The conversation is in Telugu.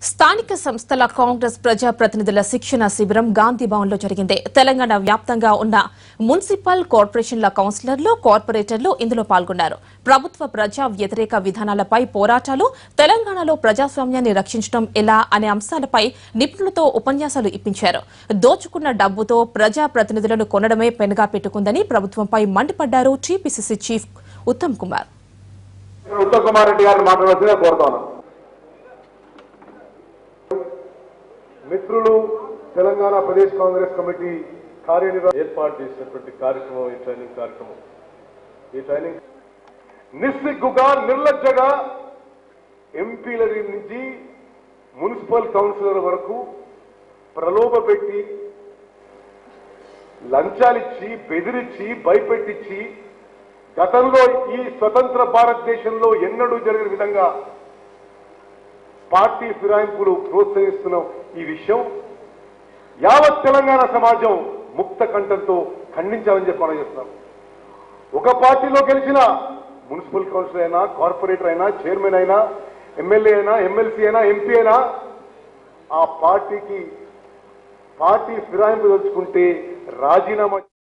స్థానిక సంస్థల కాంగ్రెస్ ప్రజా ప్రతినిధుల శిక్షణ శిబిరం గాంధీ భవన్లో జరిగింది. తెలంగాణ వ్యాప్తంగా ఉన్న మున్సిపల్ కార్పొరేషన్ల కౌన్సిలర్లు, కార్పొరేటర్లు ఇందులో పాల్గొన్నారు. ప్రభుత్వ ప్రజా వ్యతిరేక విధానాలపై పోరాటాలు, తెలంగాణలో ప్రజాస్వామ్యాన్ని రక్షించడం ఎలా అనే అంశాలపై నిపుణులతో ఉపన్యాసాలు ఇప్పించారు. దోచుకున్న డబ్బుతో ప్రజా ప్రతినిధులను కొనడమే పెనుగా పెట్టుకుందని ప్రభుత్వంపై మండిపడ్డారు టీపీసీసీ చీఫ్ ఉత్తమ్ కుమార్. రెడ్డి గారిని మాట్లాడాల్సిందిగా కోరుతాను. మిత్రులు తెలంగాణ ప్రదేశ్ కాంగ్రెస్ కమిటీ కార్యనిర్వాహక ఏర్పాటు చేసినటువంటి కార్యక్రమం ఈ ట్రైనింగ్ నిస్సిగ్గుగా నిర్లజ్జగా ఎంపీల నుంచి మున్సిపల్ కౌన్సిలర్ వరకు ప్రలోభపెట్టి లంచాలిచ్చి బెదిరించి భయపెట్టించి గతంలో ఈ స్వతంత్ర భారతదేశంలో ఎన్నడూ జరిగిన విధంగా పార్టీ ఫిరాయింపులు ప్రోత్సహిస్తున్న ఈ విషయం యావత్ తెలంగాణ సమాజం ముక్త కంఠంతో ఖండించాలని చెప్పి మనం చెప్తున్నాం. ఒక పార్టీలో గెలిచిన మున్సిపల్ కౌన్సిలర్ అయినా, కార్పొరేటర్ అయినా, చైర్మన్ అయినా, ఎమ్మెల్యే అయినా, ఎమ్మెల్సీ అయినా, ఎంపీ అయినా ఆ పార్టీ ఫిరాయింపు తెలుసుకుంటే రాజీనామా